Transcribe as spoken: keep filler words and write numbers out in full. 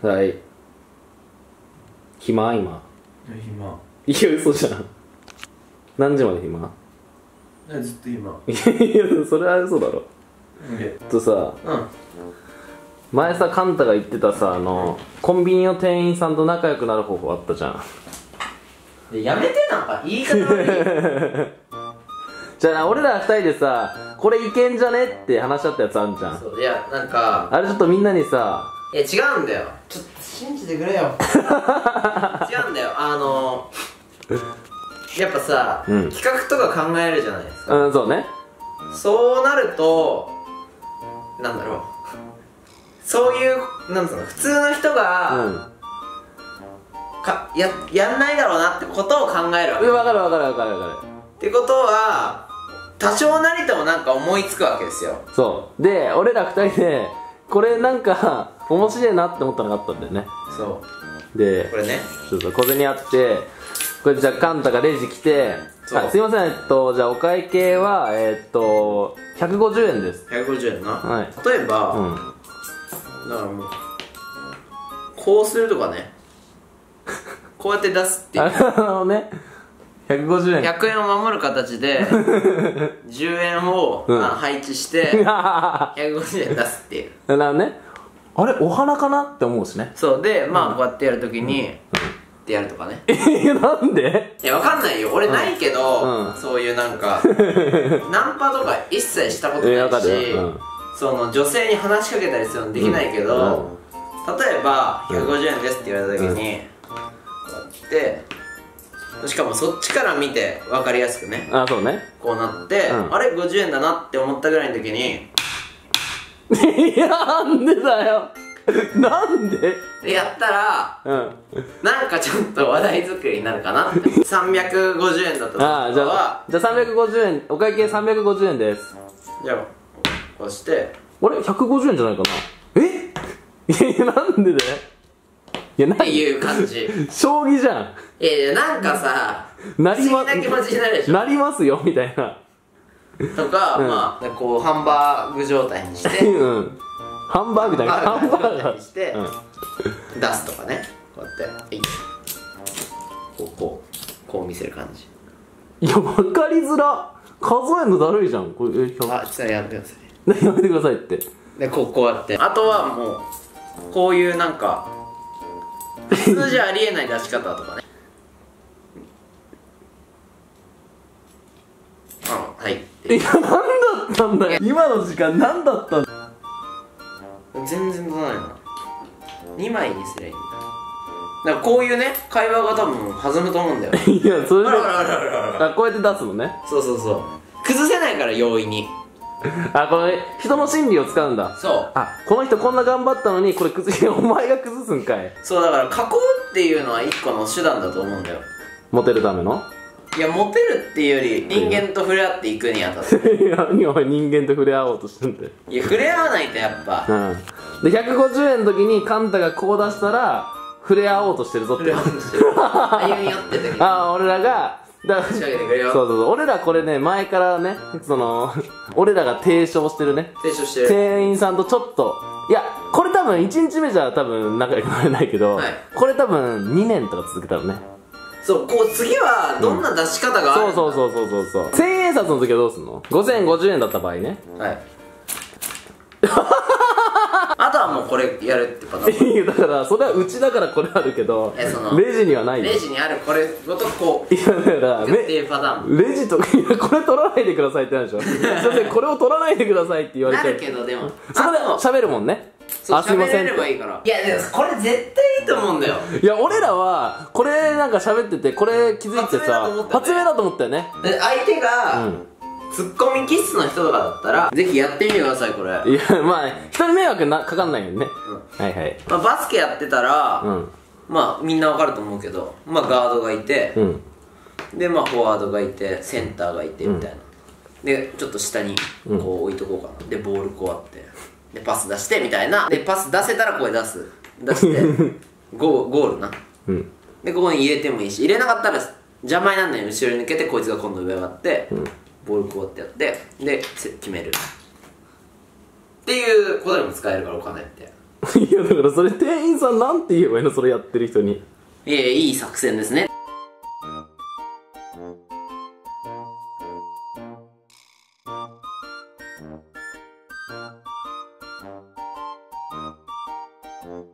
はい。暇今。 暇。 いや、嘘じゃん。何時まで暇？ ずっと今。 いや、それは嘘だろ。えっとさ、うん、前さ、カンタが言ってたさ、あの、コンビニの店員さんと仲良くなる方法あったじゃん。 やめて、なんか言い方悪い。 じゃあ俺ら二人でさ、これいけんじゃねって話し合ったやつあんじゃん。 そう、いや、なんかあれちょっとみんなにさ、 いや違うんだよ、ちょっと信じてくれよ。違うんだよ、あのやっぱさ、うん、企画とか考えるじゃないですか。 うん、そうね。 そうなるとなんだろう、そういう、なんつうの、普通の人が、うん、かややんないだろうなってことを考えるわけ。 分かる分かる分かる分かる。 ってことは多少なりともなんか思いつくわけですよ。 そうで、俺ら二人でこれなんか面白いなって思ったのがあったんだよね。 そうで、 これね、 そうそう、小銭あって、これじゃあカンタがレジ来て、あ、すいません、えっとじゃあお会計はえっとひゃくごじゅうえんです。 ひゃくごじゅうえんな。 はい。 例えば、うん、だからもうこうするとかね、こうやって出すっていう。 あのね、ひゃくごじゅうえん、 ひゃくえんを守る形でじゅうえんを、うん、あ配置してひゃくごじゅうえん出すっていう。 なるほどね。あれお花かなって思うしね。 そうで、まあ、うん、こうやってやるときに、うん、ってやるとかね。 えー、なんで？ いや、わかんないよ、俺ないけど、うん、そういうなんかナンパとか一切したことないし、うん、その女性に話しかけたりするのできないけど、うん、例えばひゃくごじゅうえんですって言われたときに、うん、こうやって、しかもそっちから見て分かりやすくね、 あ、そうね、 こうなって、うん、あれごじゅうえんだなって思ったぐらいの時にいや、なんでだよなんでやったら、うん、なんかちょっと話題作りになるかなってさんびゃくごじゅうえんだったとああ、じゃあじゃあさんびゃくごじゅうえん、お会計さんびゃくごじゅうえんです。 じゃあこうして、 あれひゃくごじゅうえんじゃないかな。えいや、なんでだよ。いや、 っていう感じ。 将棋じゃん。 いやいや、なんかさ、なりま、不思議な気持ちになるでしょ。 なりますよみたいなとか、うん、まあこうハンバーグ状態にしてうん、 ハンバーグじゃなくてハンバーガーにして、うん、出すとかね、こうやって、こうこうこう見せる感じ。 いや、分かりづら。数えるのだるいじゃんこれ。え、 あ、じゃあやめてください。 やめてくださいって。 で、こうこうやって、あとはもうこういうなんか普通じゃありえない出し方とかね。あ、はい。 いや、何だったんだよ今の時間。何だったんだ。 全然取らないな。にまいにすりゃいいんだ。だからこういうね、会話が多分弾むと思うんだよ。 いや、それであ、こうやって出すのね。 そうそうそう、崩せないから容易に。 あ、これ人の心理を使うんだ。 そう。 あ、この人こんな頑張ったのにこれ崩れ、お前が崩すんかい。 そう、だから囲うっていうのは一個の手段だと思うんだよ。 モテるための。いや、モテるっていうより人間と触れ合っていくにあたって。 いや、何お前人間と触れ合おうとしてんだよ。 いや、触れ合わないとやっぱ、 うん、でひゃくごじゅうえんの時にカンタがこう出したら触れ合おうとしてるぞって。 触れ合おうとしてる歩み寄っててああ、俺らがだ仕上げてくれよ。 そうそうそう、俺らこれね、前からね、その俺らが提唱してるね、 提唱してる店員さんとちょっと、いや、これ多分いちにちめじゃ多分仲良くなれないけど、はい、これ多分にねんとか続けたらね。 そう、こう次はどんな出し方がある、 うん、そうそうそうそうそう。せんえん札の時はどうすんの？ごせんごじゅうえんだった場合ね。はい。 あとはもうこれやるってパターン。 いや、だからそれはうちだからこれあるけど、え、そのレジにはないよ。 レジにあるこれごとこう、いや、だからっていうパターン。レジとか、いや、これ取らないでくださいってなるでしょ。すいません、これを取らないでくださいって言われて。 なるけど、でもそこで喋るもんね。 あ、すいません。喋れればいいから。いや、でもこれ絶対いいと思うんだよ。 いや、俺らはこれなんか喋ってて、これ気づいてさ、発明だと思ったよね。 で、相手が、うん、ツッコミ気質の人とかだったらぜひやってみてください、これ。 いや、まあ人に迷惑なかかんないよね、うん、はいはい。 まあ、バスケやってたら、うん、まあみんなわかると思うけど、まあガードがいて、うん、でまあフォワードがいて、センターがいてみたいな、うん、でちょっと下にこう置いとこうかな、でボールこうやってでパス出してみたいな、でパス出せたらこれ出す出してゴー、ゴールな、うん、でここに入れてもいいし、入れなかったら邪魔になんないように後ろに抜けて、こいつが今度上がって、うん、ボールこうやってやって、で決めるっていうことにも使えるから、お金って。 いやだからそれ店員さんなんて言えばいいの、それやってる人に。 いやいい作戦ですね。 うん。